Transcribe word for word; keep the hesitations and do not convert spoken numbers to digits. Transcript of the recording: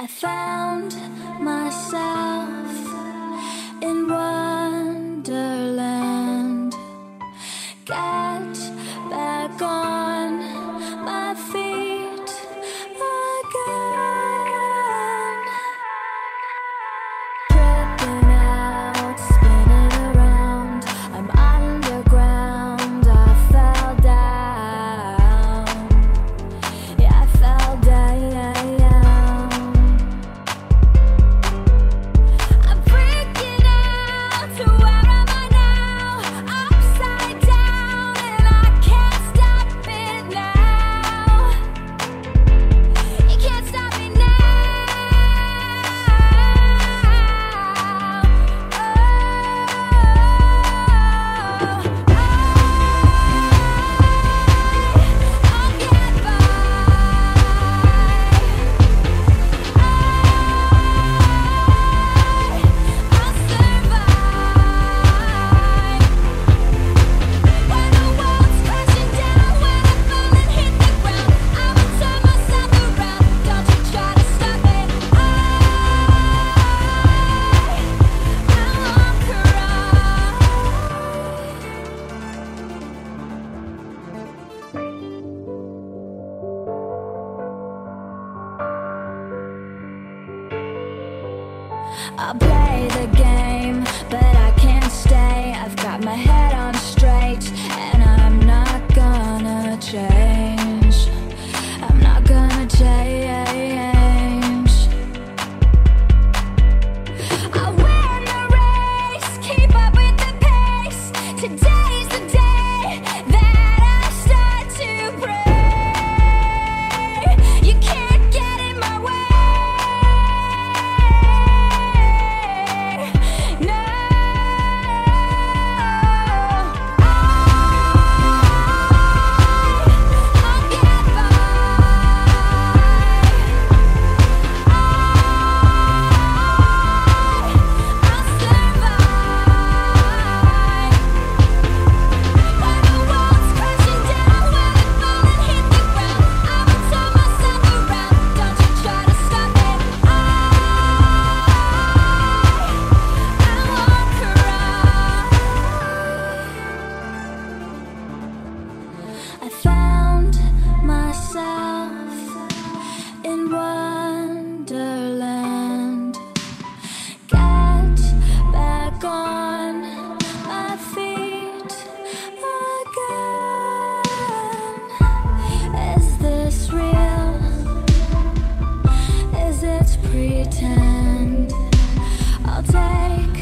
I found myself in wonderland. Get back on my feet again. Tripping out, spinning around. I'm underground. I fell down. Yeah, I fell down. I'll play the game, but I can't stay. I've got my head on straight, and I'm not gonna change. I'm not gonna change. I'll win the race, keep up with the pace. Today's the day that I start to pray. You can't get in my way. I found myself in wonderland. Get back on my feet again. Is this real? Is it pretend? I'll take